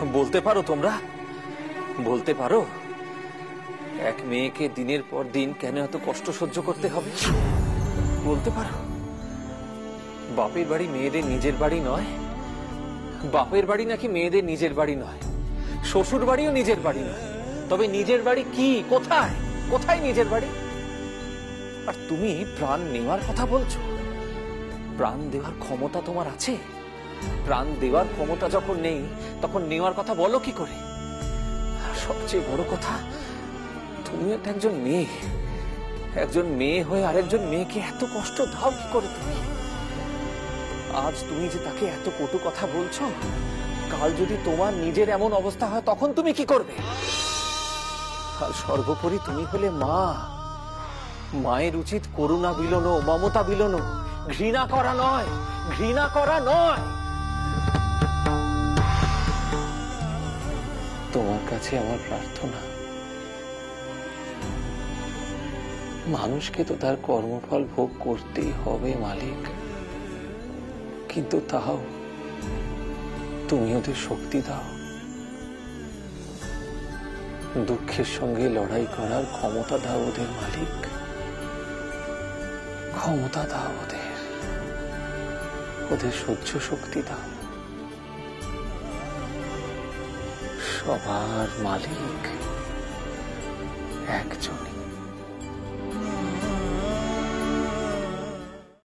বলতে পারো তোমরা, বলতে পারো এক মেয়েকে দিনের পর দিন কেন এত কষ্ট সহ্য করতে হবে? বলতে পারো? বাপের বাড়ি মেয়েদের নিজের বাড়ি নয়, বাপের বাড়ি নাকি মেয়েদের নিজের বাড়ি নয়, শ্বশুর বাড়িও নিজের বাড়ি নয়। তবে নিজের বাড়ি কি, কোথায়? কোথায় নিজের বাড়ি? আর তুমি প্রাণ নেওয়ার কথা বলছো। প্রাণ দেওয়ার ক্ষমতা তোমার আছে? প্রাণ দেওয়ার ক্ষমতা যখন নেই তখন নেওয়ার কথা বলো কি করে? আর সবচেয়ে বড় কথা, তুমিও তো একজন মেয়ে। একজন মেয়ে হয়ে আরেকজন মেয়েকে এত কষ্ট দাও কি করে তুমি? আজ তুমি যে তাকে এত কটু কথা বলছো, কাল যদি তোমার নিজের এমন অবস্থা হয় তখন তুমি কি করবে? আর সর্বোপরি তুমি হলে মা। মায়ের উচিত করুণা বিলোনো, মমতা বিলোনো, ঘৃণা করা নয়, ঘৃণা করা নয়। তোমার কাছে আমার প্রার্থনা, মানুষকে তো তার কর্মফল ভোগ করতেই হবে মালিক, কিন্তু তাও তুমি ওদের শক্তি দাও, দুঃখের সঙ্গে লড়াই করার ক্ষমতা দাও ওদের মালিক, ক্ষমতা দাও ওদের, ওদের সহ্য শক্তি দাও। সবার মালিক একজনই।